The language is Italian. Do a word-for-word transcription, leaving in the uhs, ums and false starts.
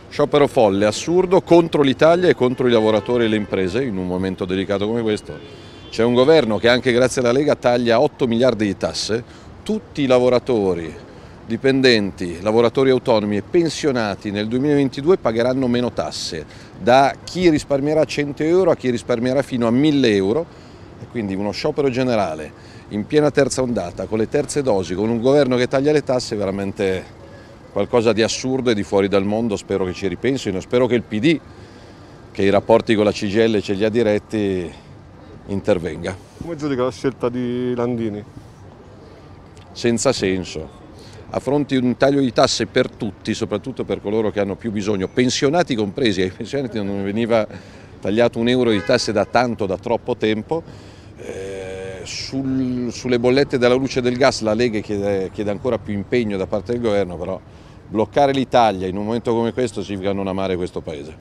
Sciopero folle, assurdo, contro l'Italia e contro i lavoratori e le imprese in un momento delicato come questo. C'è un governo che anche grazie alla Lega taglia otto miliardi di tasse, tutti i lavoratori, dipendenti, lavoratori autonomi e pensionati nel duemilaventidue pagheranno meno tasse, da chi risparmierà cento euro a chi risparmierà fino a mille euro, e quindi uno sciopero generale in piena terza ondata, con le terze dosi, con un governo che taglia le tasse, è veramente qualcosa di assurdo e di fuori dal mondo. Spero che ci ripensino, spero che il P D, che i rapporti con la C G I L ce li ha diretti, intervenga. Come giudica la scelta di Landini? Senza senso. A fronte di un taglio di tasse per tutti, soprattutto per coloro che hanno più bisogno, pensionati compresi, ai pensionati non veniva tagliato un euro di tasse da tanto, da troppo tempo. Eh, sul, sulle bollette della luce e del gas la Lega chiede, chiede ancora più impegno da parte del governo, però bloccare l'Italia in un momento come questo significa non amare questo Paese.